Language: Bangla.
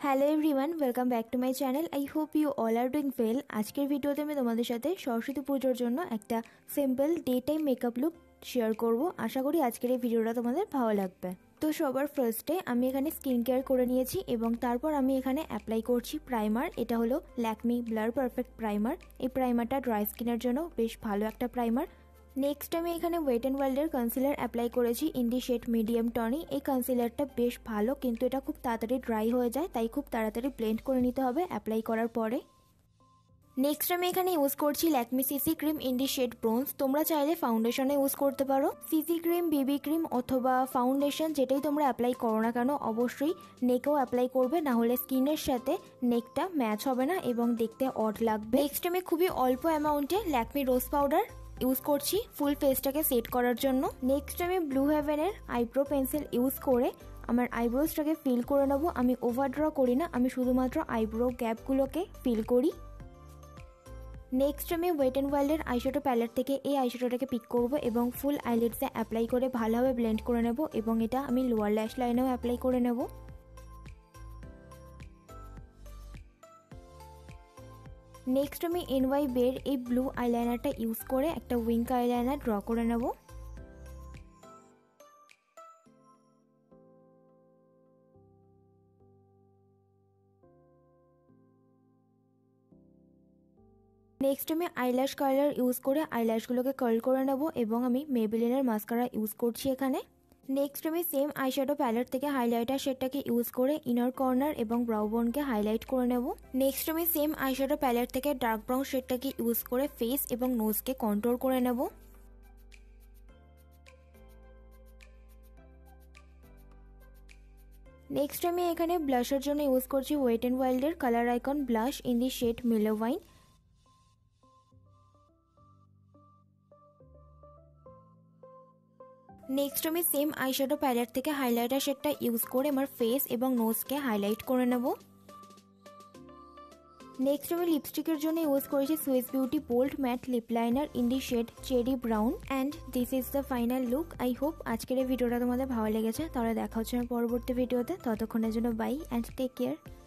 Hello everyone, welcome back to my channel. I hope you all are doing well. আজকের ভিডিওতে আমি তোমাদের সাথে সরস্বতী পুজোর জন্য একটা simple day time makeup look share করব। আশা করি আজকের এই ভিডিওটা তোমাদের ভালো লাগবে। তো সবার ফার্স্টে আমি এখানে স্কিন কেয়ার করে নিয়েছি এবং তারপর আমি এখানে অ্যাপ্লাই করছি প্রাইমার। এটা হলো ল্যাকমি ব্লার পারফেক্ট প্রাইমার। এই প্রাইমারটা ড্রাই স্কিনের জন্য বেশ ভালো একটা প্রাইমার। নেক্সট আমি এখানে ওয়েট অ্যান্ড ওয়াইল্ডের কনসিলার অ্যাপ্লাই করেছি in the shade medium tawny. এই কনসিলারটা বেশ ভালো, কিন্তু এটা খুব তাড়াতাড়ি ড্রাই হয়ে যায়, তাই খুব তাড়াতাড়ি ব্লেন্ড করে নিতে হবে অ্যাপ্লাই করার পরে। নেক্সট আমি এখানে ইউজ করছি Lakme CC cream in the shade bronze. তোমরা চাইলে ফাউন্ডেশনে ইউজ করতে পারো। সিসি ক্রিম, বিবি ক্রিম অথবা ফাউন্ডেশন যেটাই তোমরা অ্যাপ্লাই করো না কেন, অবশ্যই নেকেও অ্যাপ্লাই করবে, না হলে স্কিনের সাথে নেকটা ম্যাচ হবে না এবং দেখতে অড লাগবে। নেক্সট আমি খুবই অল্প অ্যামাউন্টে ল্যাকমি রোজ পাউডার ইউজ করছি ফুল ফেসটাকে সেট করার জন্য। নেক্সট আমি ব্লু হেভেনের আইব্রো পেন্সিল ইউজ করে আমার আইব্রোজটাকে ফিল করে নেব। আমি ওভার ড্র করি না, আমি শুধুমাত্র আইব্রো গ্যাপগুলোকে ফিল করি। নেক্সট আমি ওয়েট অ্যান্ড ওয়াইল্ডের আইশ্যাডো প্যালেট থেকে এই আইশ্যাডোটাকে পিক করব এবং ফুল আইলিডসে অ্যাপ্লাই করে ভালোভাবে ব্লেন্ড করে নেব এবং এটা আমি লোয়ার ল্যাশ লাইনেও অ্যাপ্লাই করে নেব। নেক্সট আমি এনওয়াই বের এই ব্লু আইলাইনারটা ইউজ করে একটা উইঙ্ক আইলাইনার ড্র করে নেব। নেক্সট আমি আইল্যাশ কার্লার ইউজ করে আইল্যাশগুলোকে কার্ল করে নেব এবং আমি মেবেলিনের মাস্কারা ইউজ করছি এখানে। নেক্সট আমি সেম আইশ্যাডো প্যালেট থেকে হাইলাইটার শেডটাকে ইউজ করে ইনার কর্নার এবং ব্রাউ বোনকে হাইলাইট করে নেব। নেক্সট আমি সেম আইশ্যাডো প্যালেট থেকে ডার্ক ব্রাউন শেডটাকে ইউজ করে ফেস এবং নোজকে কন্ট্রোল করে নেব। নেক্সট আমি এখানে ব্লাশের জন্য ইউজ করছি ওয়েট অ্যান্ড ওয়াইল্ডের colour icon blush in the shade mellow wine. Next আমি সেম আইশ্যাডো প্যালেট থেকে হাইলাইটার শেডটা ইউজ করে আমার ফেস এবং নোজকে হাইলাইট করে নেব। নেক্সট আমি লিপস্টিকের জন্য ইউজ করেছি Swiss beauty bold matte lip liner in the shade cherry brown. And this is the final look. I hope আজকের এই ভিডিওটা তোমাদের ভালো লেগেছে। তাহলে দেখা হচ্ছে আমার পরবর্তী ভিডিওতে। ততক্ষণের জন্য বাই অ্যান্ড টেক কেয়ার।